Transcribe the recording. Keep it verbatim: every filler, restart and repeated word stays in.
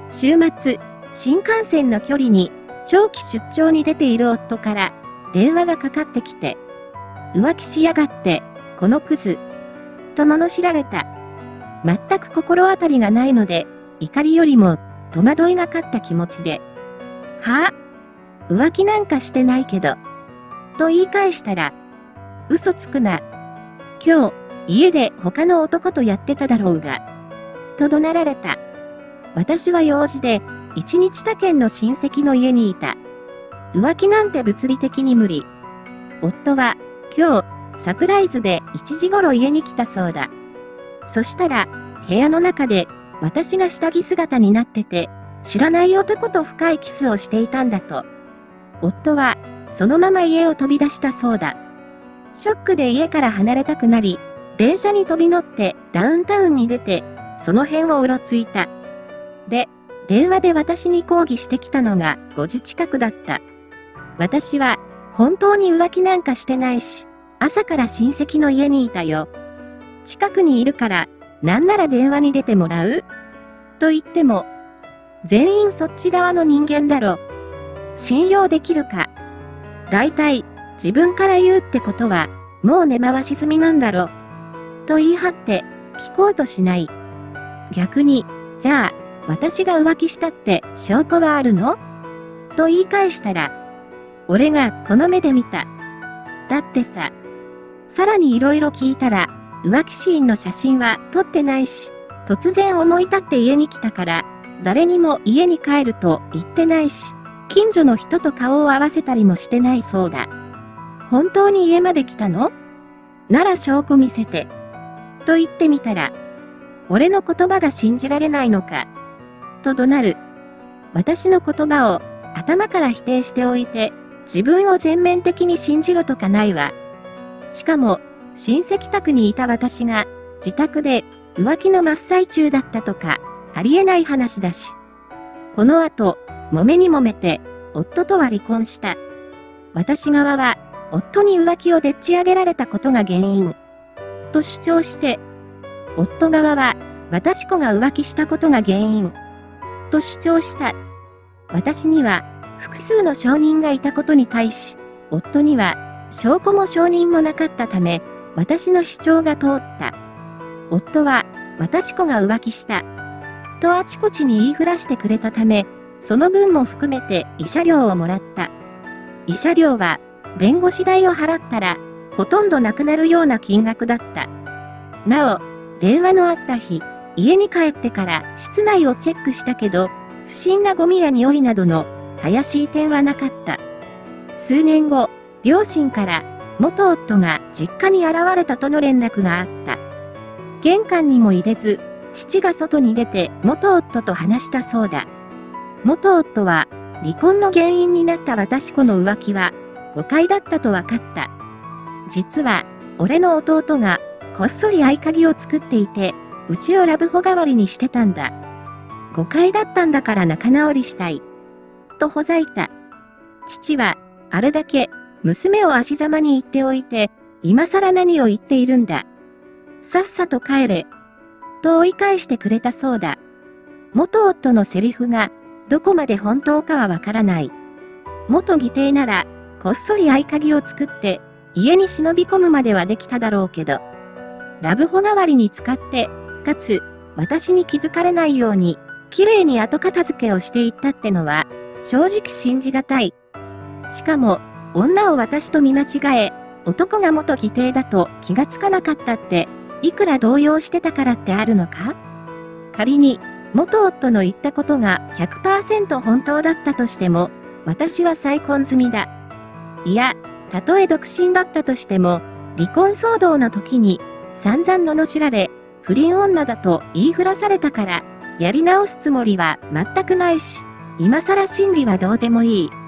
週末、新幹線の距離に長期出張に出ている夫から電話がかかってきて、浮気しやがって、このクズ、と罵られた。全く心当たりがないので、怒りよりも戸惑いが勝った気持ちで、はぁ、浮気なんかしてないけど、と言い返したら、嘘つくな。今日、家で他の男とやってただろうが、と怒鳴られた。私は用事で、一日他県の親戚の家にいた。浮気なんて物理的に無理。夫は、今日、サプライズでいちじ頃家に来たそうだ。そしたら、部屋の中で、私が下着姿になってて、知らない男と深いキスをしていたんだと。夫は、そのまま家を飛び出したそうだ。ショックで家から離れたくなり、電車に飛び乗ってダウンタウンに出て、その辺をうろついた。で、電話で私に抗議してきたのがごじ近くだった。私は、本当に浮気なんかしてないし、朝から親戚の家にいたよ。近くにいるから、なんなら電話に出てもらう？と言っても、全員そっち側の人間だろ。信用できるか。だいたい、自分から言うってことは、もう根回し済みなんだろ。と言い張って、聞こうとしない。逆に、じゃあ、私が浮気したって証拠はあるの？と言い返したら、俺がこの目で見た。だってさ、さらに色々聞いたら、浮気シーンの写真は撮ってないし、突然思い立って家に来たから、誰にも家に帰ると言ってないし、近所の人と顔を合わせたりもしてないそうだ。本当に家まで来たの？なら証拠見せて。と言ってみたら、俺の言葉が信じられないのか。と怒鳴る。私の言葉を頭から否定しておいて、自分を全面的に信じろとかないわ。しかも、親戚宅にいた私が、自宅で浮気の真っ最中だったとか、ありえない話だし。この後、揉めに揉めて、夫とは離婚した。私側は、夫に浮気をでっち上げられたことが原因。と主張して、夫側は、私子が浮気したことが原因。と主張した。私には、複数の証人がいたことに対し、夫には、証拠も証人もなかったため、私の主張が通った。夫は、私子が浮気した。とあちこちに言いふらしてくれたため、その分も含めて慰謝料をもらった。慰謝料は、弁護士代を払ったら、ほとんどなくなるような金額だった。なお、電話のあった日、家に帰ってから室内をチェックしたけど、不審なゴミや匂いなどの怪しい点はなかった。数年後、両親から元夫が実家に現れたとの連絡があった。玄関にも入れず、父が外に出て元夫と話したそうだ。元夫は、離婚の原因になった私子の浮気は、誤解だったと分かった。実は、俺の弟が、こっそり合鍵を作っていて、うちをラブホ代わりにしてたんだ。誤解だったんだから仲直りしたい。とほざいた。父は、あれだけ、娘を足ざまに言っておいて、今更何を言っているんだ。さっさと帰れ。と追い返してくれたそうだ。元夫のセリフが、どこまで本当かはわからない。元義弟なら、こっそり合鍵を作って、家に忍び込むまではできただろうけど、ラブホ代わりに使って、かつ、私に気づかれないように、綺麗に後片付けをしていったってのは、正直信じがたい。しかも、女を私と見間違え、男が元義弟だと気がつかなかったって、いくら動揺してたからってあるのか？仮に、元夫の言ったことが ひゃくパーセント 本当だったとしても、私は再婚済みだ。いや、たとえ独身だったとしても、離婚騒動の時に、散々罵られ、不倫女だと言いふらされたから、やり直すつもりは全くないし、今更真理はどうでもいい。